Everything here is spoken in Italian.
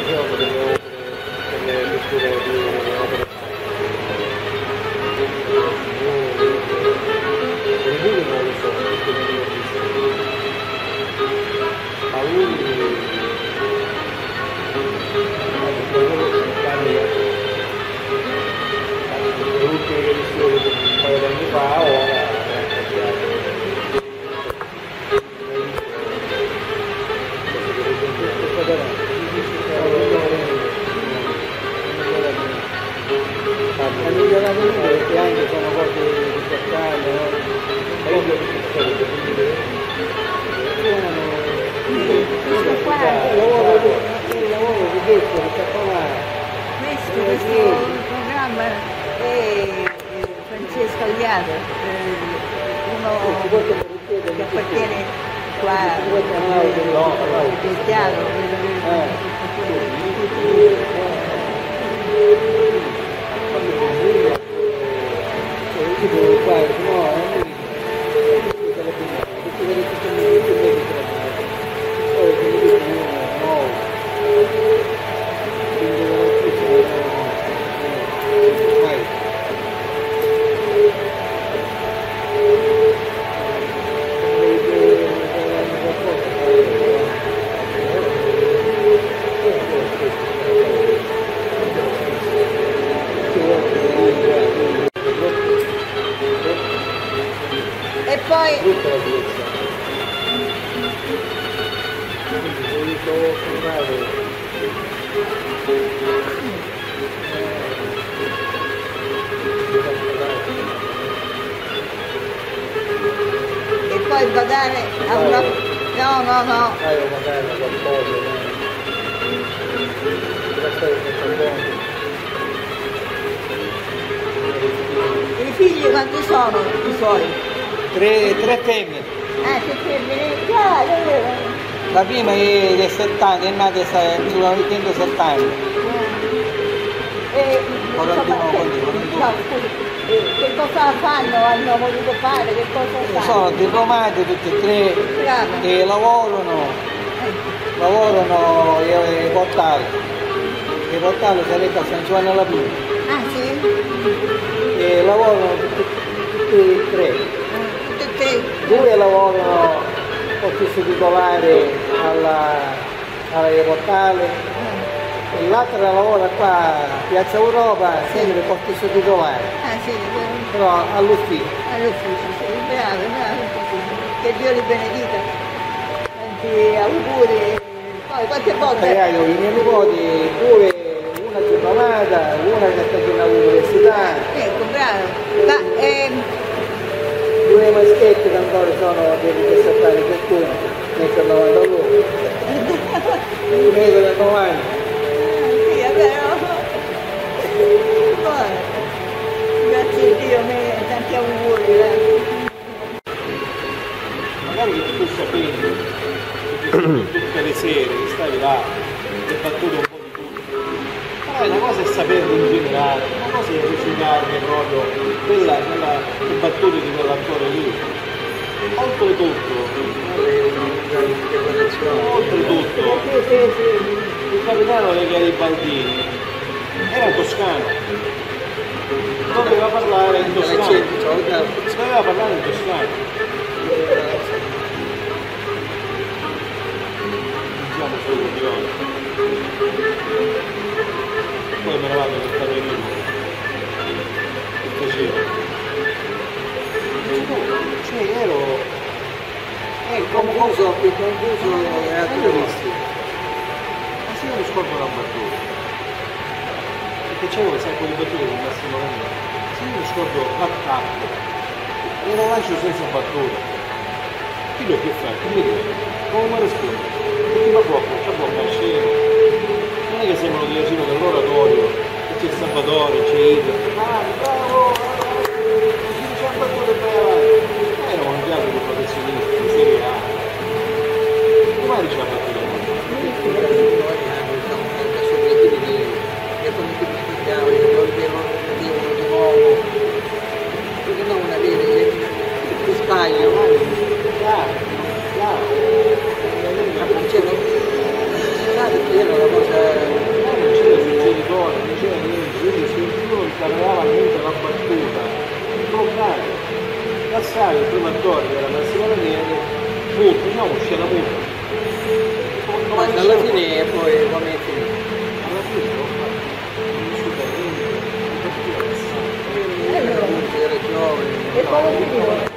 diciamo delle letture di opere. Io non lo so, perché non l'ho visto. Ma lui le ultime che ho visto un paio d'anni fa ora la miglioramento perché anche sono cose importanti, il lavoro di detto che questo programma è Francesco Agliato, uno che appartiene qua del teatro. E poi badare a una... No. I figli quanti sono i suoi? Tre femmine. Tre femmine? La prima è del 70, è nata sulla 170. Che cosa fanno? Hanno voluto fare? Che cosa fanno? Sono diplomati tutti e tre. Bravo. E lavorano ai portali. I portali sarebbe a San Giovanni alla Pina. Ah sì? E lavorano tutti e tre. Tutti e tre? Due lavorano officio titolare alla portale. E l'altra lavora qua a Piazza Europa, sempre con stesso titolare. Ah sì, però all'ufficio. All'ufficio, sì, bravo. Che Dio li benedica. Tanti auguri. Poi qualche volta. I miei nipoti, una diplomata, una che sta facendo all'università. Ecco, bravo. Due maschietti che ancora sono di 17 anni ciascuno, nel 92. Un mese del 90. Grazie a Dio, tanti auguri. Magari tu sapendo che tutte le sere che stavi là e battuto un po' di tutto, però una cosa è saperlo in generale, una cosa è cucinarne proprio le battute di quell'attore lì. Oltretutto, il capitano dei Garibaldini era toscano, doveva parlare in toscano. Diciamo solo di oggi. Poi me ne vado per fare il che faceva. Cioè ero confuso era turisti. Ma se io mi scordo una battuta, perché c'avevo un sacco di battute con Massimo Ranieri, se io mi scordo l'attacco e lo lascio senza battuta, chi lo può fare? Che mi dice? Come mi rispondo? Perché ma c'è blocca la scena. Non è che siamo di vicino dell'oratorio, c'è Salvatore, c'è Ida, bravo, c'è un battute per avanti. Era un teatro di professionisti, di serie A. Come diceva la battuta? Perché non una vede che sbaglio, perché era una cosa prima storia della Massimo Ranieri, molto, no, uscì la multa. Ma alla fine poi come è finito? Alla fine l'ho fatto, non Allora, Era giovane. e quando finirò?